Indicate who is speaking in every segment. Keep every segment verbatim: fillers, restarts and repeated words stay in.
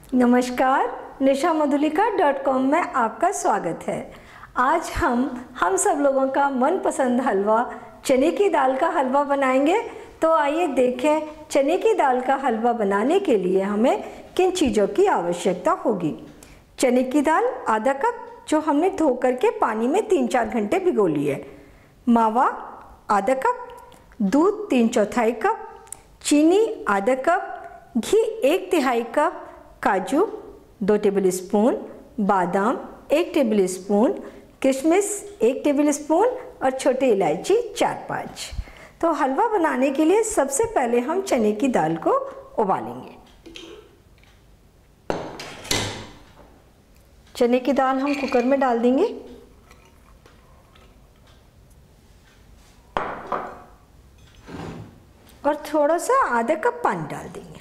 Speaker 1: नमस्कार, निशा Madhulika dot com में आपका स्वागत है। आज हम हम सब लोगों का मनपसंद हलवा चने की दाल का हलवा बनाएंगे। तो आइए देखें चने की दाल का हलवा बनाने के लिए हमें किन चीज़ों की आवश्यकता होगी। चने की दाल आधा कप, जो हमने धो करके पानी में तीन चार घंटे भिगो ली है। मावा आधा कप, दूध तीन चौथाई कप, चीनी आधा कप, घी एक तिहाई कप, काजू दो टेबलस्पून, बादाम एक टेबलस्पून, किशमिश एक टेबलस्पून और छोटी इलायची चार पाँच। तो हलवा बनाने के लिए सबसे पहले हम चने की दाल को उबालेंगे। चने की दाल हम कुकर में डाल देंगे। और थोड़ा सा आधा कप पानी डाल देंगे।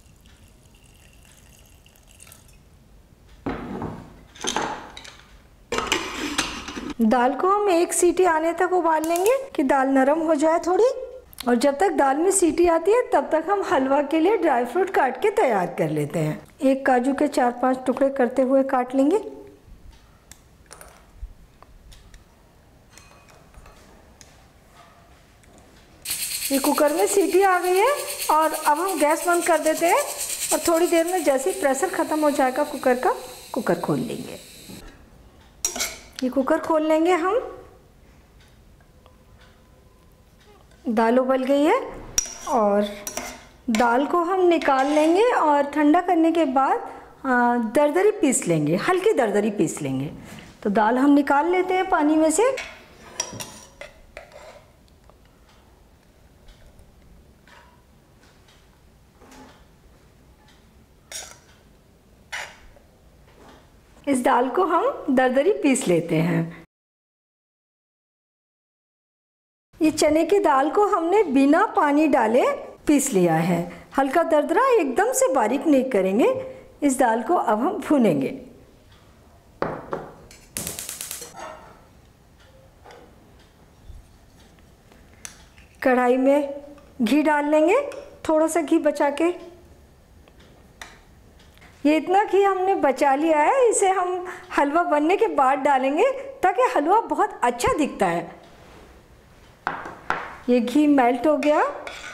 Speaker 1: दाल को हम एक सीटी आने तक उबाल लेंगे कि दाल नरम हो जाए थोड़ी। और जब तक दाल में सीटी आती है तब तक हम हलवा के लिए ड्राई फ्रूट काट के तैयार कर लेते हैं। एक काजू के चार पांच टुकड़े करते हुए काट लेंगे। ये कुकर में सीटी आ गई है और अब हम गैस बंद कर देते हैं और थोड़ी देर में जैसे ही प्रेशर ख़त्म हो जाएगा कुकर का, कुकर खोल लेंगे। ये कुकर खोल लेंगे हम। दाल उबल गई है और दाल को हम निकाल लेंगे और ठंडा करने के बाद दरदरी पीस लेंगे, हल्की दरदरी पीस लेंगे। तो दाल हम निकाल लेते हैं पानी में से। इस दाल को हम दरदरी पीस लेते हैं। ये चने की दाल को हमने बिना पानी डाले पीस लिया है। हल्का दरदरा, एकदम से बारीक नहीं करेंगे। इस दाल को अब हम भूनेंगे। कढ़ाई में घी डाल लेंगे, थोड़ा सा घी बचा के। ये इतना घी हमने बचा लिया है, इसे हम हलवा बनने के बाद डालेंगे ताकि हलवा बहुत अच्छा दिखता है। ये घी मेल्ट हो गया।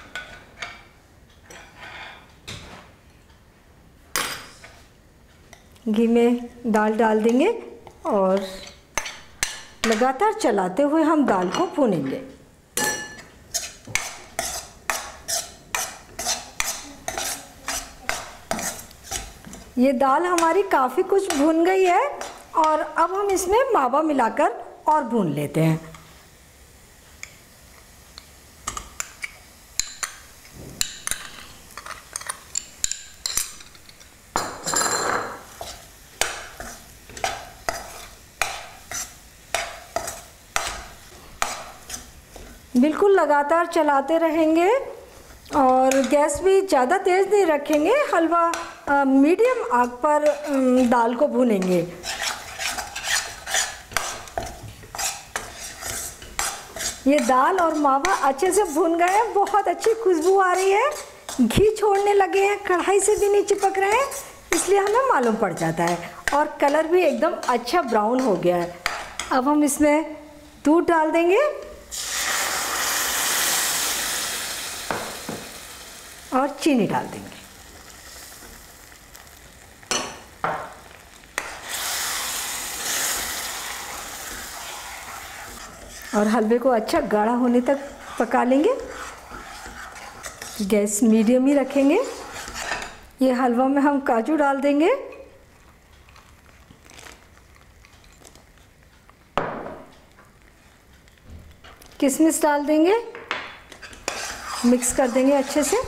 Speaker 1: घी में दाल डाल देंगे और लगातार चलाते हुए हम दाल को भूनेंगे। ये दाल हमारी काफ़ी कुछ भून गई है और अब हम इसमें मावा मिलाकर और भून लेते हैं। बिल्कुल लगातार चलाते रहेंगे और गैस भी ज़्यादा तेज़ नहीं रखेंगे। हलवा मीडियम आग पर दाल को भूनेंगे। ये दाल और मावा अच्छे से भून गए हैं, बहुत अच्छी खुशबू आ रही है। घी छोड़ने लगे हैं, कढ़ाई से भी नहीं चिपक रहे हैं, इसलिए हमें मालूम पड़ जाता है। और कलर भी एकदम अच्छा ब्राउन हो गया है। अब हम इसमें दूध डाल देंगे और चीनी डाल देंगे। और हलवे को अच्छा गाढ़ा होने तक पका लेंगे। गैस मीडियम ही रखेंगे। ये हलवा में हम काजू डाल देंगे। किशमिश डाल देंगे, मिक्स कर देंगे अच्छे से।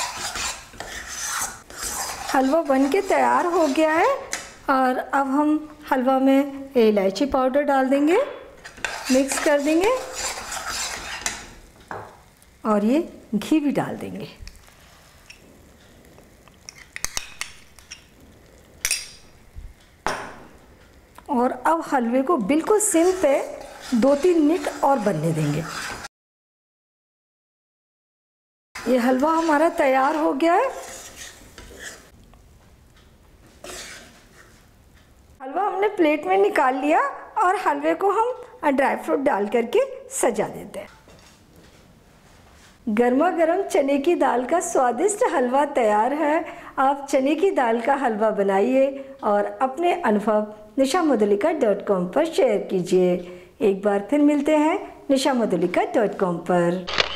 Speaker 1: हलवा बनके तैयार हो गया है और अब हम हलवा में इलायची पाउडर डाल देंगे, मिक्स कर देंगे और ये घी भी डाल देंगे। और अब हलवे को बिल्कुल सिम पे दो तीन मिनट और बनने देंगे। ये हलवा हमारा तैयार हो गया है। हलवा हमने प्लेट में निकाल लिया और हलवे को हम ड्राई फ्रूट डाल करके सजा देते हैं। गर्मा गर्म चने की दाल का स्वादिष्ट हलवा तैयार है। आप चने की दाल का हलवा बनाइए और अपने अनुभव निशा मधुलिका डॉट कॉम पर शेयर कीजिए। एक बार फिर मिलते हैं निशा मधुलिका डॉट कॉम पर।